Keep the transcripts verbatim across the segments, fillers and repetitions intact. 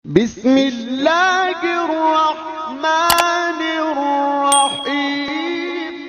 بسم اللہ الرحمن الرحیم۔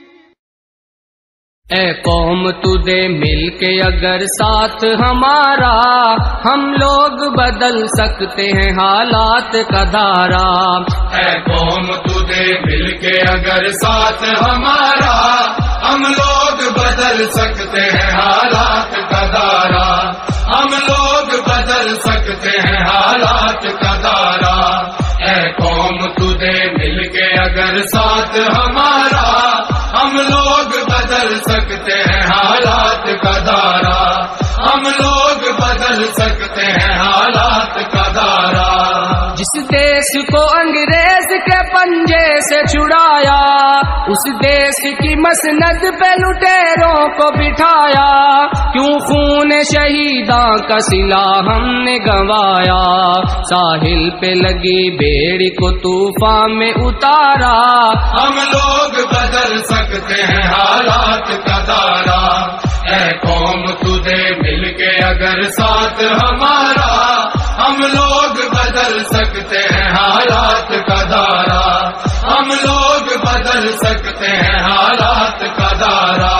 اے قوم تو دے مل کے اگر ساتھ ہمارا، ہم لوگ بدل سکتے ہیں حالات کا دھارا۔ اے قوم تو دے مل کے اگر ساتھ ہمارا، ہم لوگ بدل سکتے ہیں حالات کا دھارا۔ ہم لوگ بدل سکتے ہیں حالات کا دھارا۔ اے قوم تو دے مل کے اگر ساتھ ہمارا، ہم لوگ بدل سکتے ہیں حالات کا دھارا۔ ہم لوگ بدل سکتے ہیں حالات کا دھارا۔ جس دیس کو انگریز کے پنجے سے چھڑایا، اس دیس کی مسند پہ لٹیروں کو بٹھایا، کیوں خون شہیداں کا سلا ہم نے گنوایا، ساحل پہ لگی بیڑی کو طوفان میں اتارا۔ ہم لوگ بدل سکتے ہیں حالات کا دھارا۔ اے قوم تو دے مل کے اگر ساتھ ہمارا، ہم لوگ بدل سکتے ہیں حالات کا دھارا۔ ہم لوگ بدل سکتے ہیں حالات کا دھارا۔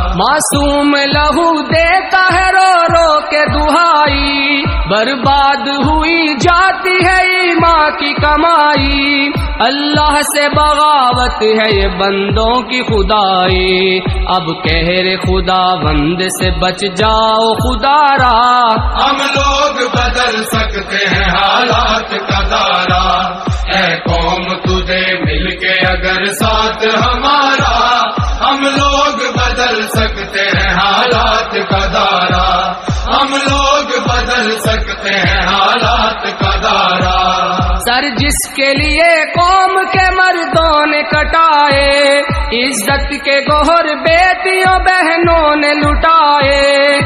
معصوم لہو دیتا ہے رو رو کے دہائی، برباد ہوئی جاتی ہے ایمان کی کمائی، اللہ سے بغاوت ہے یہ بندوں کی خدائی، اب قہر خدا بند سے بچ جاؤ خدا را۔ ہم لوگ بدل سکتے ہیں حالات کا دھارا۔ اے قوم تو دے مل کے اگر ساتھ ہمارا، ہم لوگ بدل سکتے ہیں حالات کا دھارا۔ ہم لوگ بدل سکتے ہیں حالات کا دھارا۔ سر جس کے لیے قوم کے مردوں نے کٹائے، عزت کے گوہر بیٹیوں بہنوں نے لٹائے،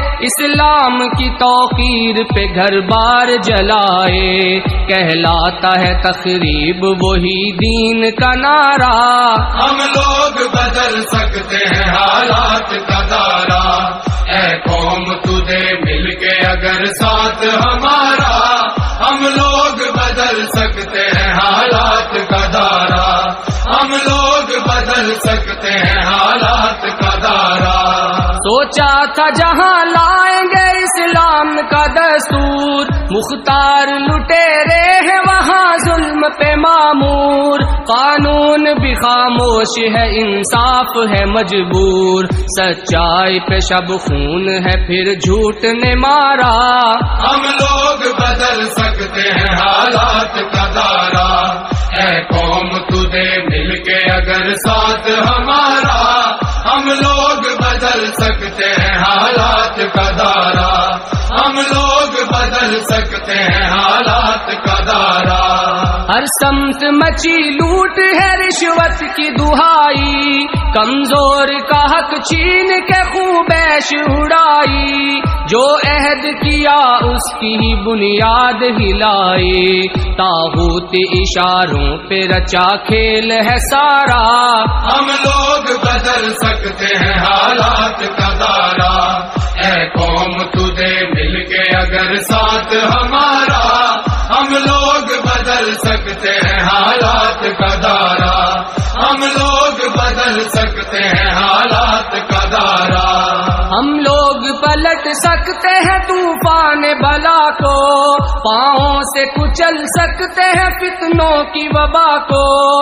اسلام کی توقیر پہ گھر بار جلائے، کہلاتا ہے تخریب وہی دین کا نعرہ۔ ہم لوگ بدل سکتے ہیں حالات کا دھارا۔ اے قوم تو دے مل کے اگر ساتھ ہمارا، ہم لوگ بدل سکتے ہیں حالات کا دھارا۔ ہم لوگ بدل سکتے ہیں حالات کا دھارا۔ سوچا تھا جہاں لائیں گے اسلام کا دستور، مختار لٹیرے ہیں وہاں ظلم پہ معمور، قانون بھی خاموش ہے انصاف ہے مجبور، سچائی پہ شب خون ہے پھر جھوٹ نے مارا۔ ہم لوگ بدل سکتے ہیں حالات کا دھارا۔ اے قوم تو دے مل کے اگر ساتھ ہمارا، ہم لوگ بدل سکتے ہیں حالات کا دھارا۔ ہم لوگ بدل سکتے ہیں حالات کا دھارا۔ ہر سمت مچی لوٹ ہے رشوت کی دہائی، کمزور کا حق چھین کے خوبیش اڑائی، جو عہد کیا اس کی ہی بنیاد ہلائی، طاغوت اشاروں پہ رچا کھیل ہے سارا۔ ہم لوگ بدل سکتے ہیں حالات کا دھارا۔ اے قوم تو دے مل کے اگر ساتھ ہمارا، ہم لوگ بدل سکتے ہیں حالات کا دھارا۔ ہم لوگ بدل سکتے ہیں حالات کا دھارا۔ ہم لوگ پلٹ سکتے ہیں طوفان بلا کو، پاؤں سے کچل سکتے ہیں فتنوں کی وبا کو،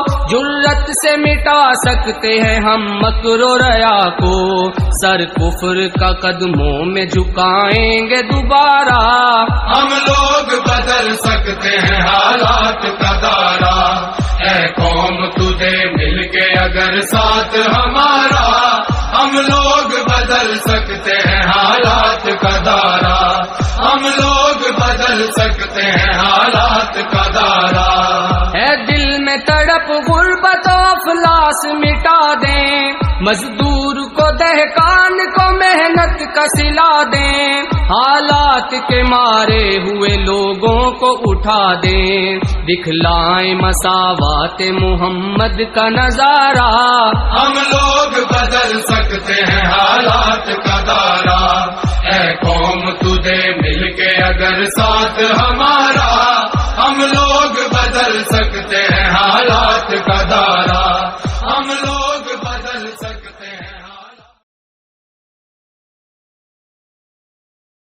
جرت سے مٹا سکتے ہیں ہم مکر و ریا کو، سر کفر کا قدموں میں جھکائیں گے دوبارہ۔ ہم لوگ بدل سکتے ہیں حالات کا دھارا۔ اے قوم تو دے مل کے اگر ساتھ ہمارا، ہم لوگ بدل سکتے ہیں حالات کا دھارا۔ ہم لوگ بدل سکتے ہیں حالات کا دھارا۔ اے دل میں تڑپ غربت و افلاس مٹا دیں، مزدور کو دہقان کو محنت کا صلا دیں، حالات کے مارے ہوئے لوگوں کو اٹھا دیں، دکھلائیں مساوات محمد کا نظارہ۔ ہم لوگ بدل سکتے ہیں حالات کا دھارا۔ اے قوم تو دے مل کے اگر ساتھ ہمارا، ہم بدل سکتے ہیں حالات کا دارا.